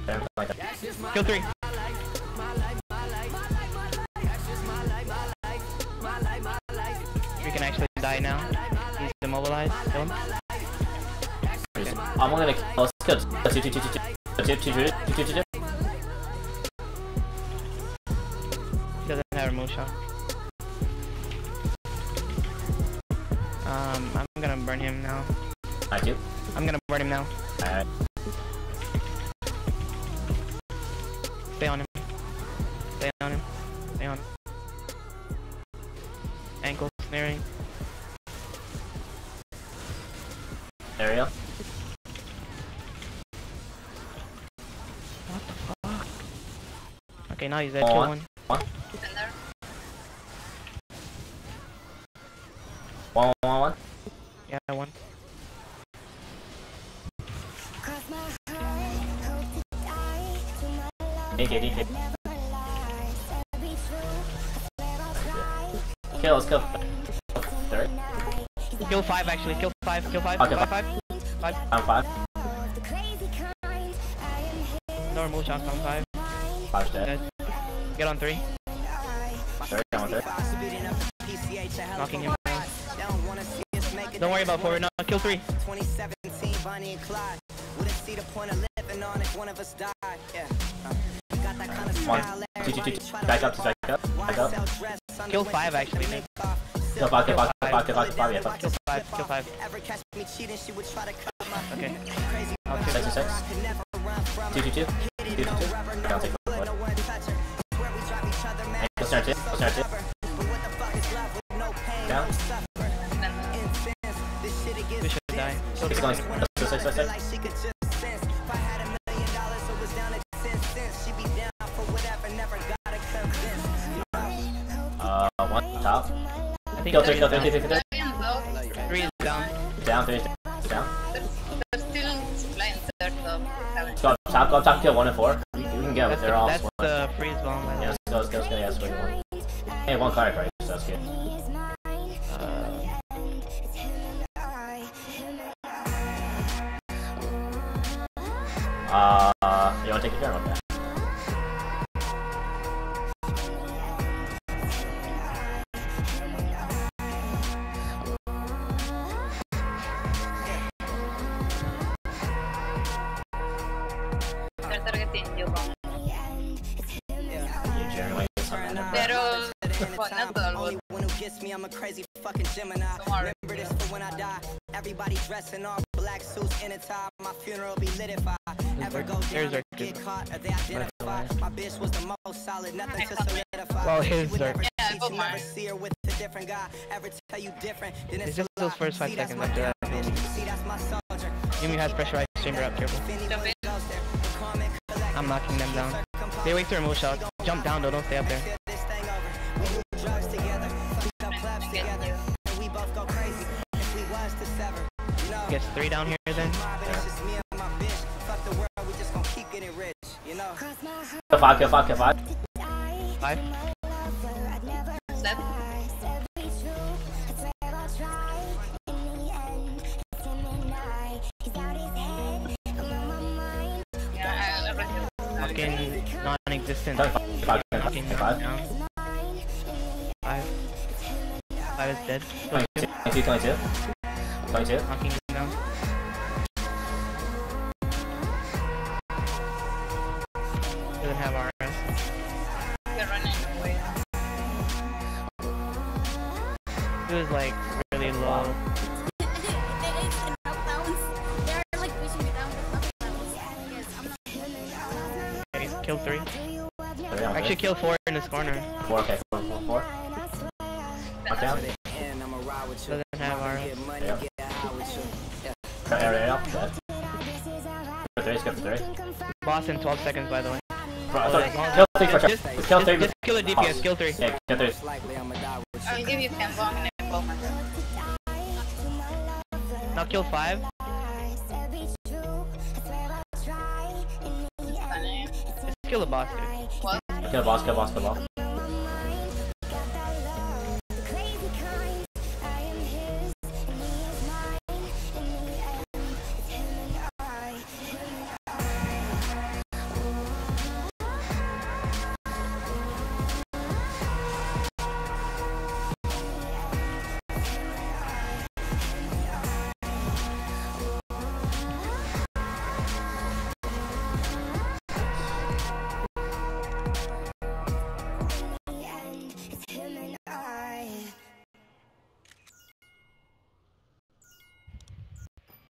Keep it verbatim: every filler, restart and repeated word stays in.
Kill three. We can actually die now. He's immobilized. Kill him. Okay. I'm gonna kill. Let's kill. Two, two, two, two, two, two, two, two, two, two, two. He doesn't have a remove shot. Um, I'm gonna burn him now. I do. I'm gonna burn him now. Alright. Stay on him. Stay on him. Stay on him. Ankle snaring. Ariel. What the fuck? Okay, now he's dead. Oh, Kill one. one. One. One, one, one. Yeah, one. D K, D K. Kill, let's kill. Third. Kill five actually. Kill five. Kill five. Okay, Kill five. Five. I'm five. No remove shots on five. Five's dead. Dead. Get on three. Third, down with third. Knocking him down. Don't worry about forward now. Kill three. twenty seventeen, Bonnie and Clyde. Wouldn't see the point of living on if one of us died. Yeah. Got that kind of One. Two, two, two, two. Back up, two, back up. Back up. Kill five actually. Nick. Kill five, kill five, kill five, kill five, kill five, yeah, five. Kill five. Kill five. Okay. I'll kill Six, six. Two, two, two. Two, two, two. I'll take the foot. Ankle snare two. Ankle snare two. Down. We should die. Six, going. Six, six, six, six. Uh, one top. I think Kill three, kill three, three, three, three. three is down. Down, three is down. There's still supply in third, so haven't. Go up top, go up top, kill one and four. You can get That's, it, they're the, all that's one. the freeze bomb. Yeah, let's go, let's go, let's go, yeah, let's go, one. Hey, one card right, so that's good. Uh, uh you wanna take your turn? Okay. They're targeting you, Bong. You generally get something. Pero, what, not all. Me, I'm a crazy fucking Gemini. Remember this for when I die. Everybody dressing all black suits in a tie. My funeral be lit if I ever go down and get caught or they identify. My bitch was the most solid, nothing to solidify. Well, his are. Yeah, go never see her with a different guy. Ever tell you different? Then It's just those first five seconds after that. Yumi has pressurized chamber up, careful. Jump in. I'm knocking them down. They wait to remove shots. Jump down though, don't stay up there. Gets three down here then. Kill five, kill five, kill five. Five. Set. Yeah, I'll rest it. Fucking non-existent. Kill five, kill five, kill Knocking five, them kill five. down. Five. Five is dead. twenty-two, twenty-two, twenty-two. twenty-two. Knocking him down. Doesn't have R S. They're running away. It was like really low. Okay, kill three. Three on Actually, three. kill four in this corner. Four, okay, four, four, four. Knock down. Doesn't have R S. Yeah. Cut area up, dead. For three, skip for three. Boss in twelve seconds, by the way. Bro, sorry, kill three for sure. Just, Kill three. just, just kill the D P S, kill three. Yeah, kill three. I'll give you ten Bong and a Bowman. Now kill five. Just kill the boss, dude. What? Kill boss, kill boss, kill boss.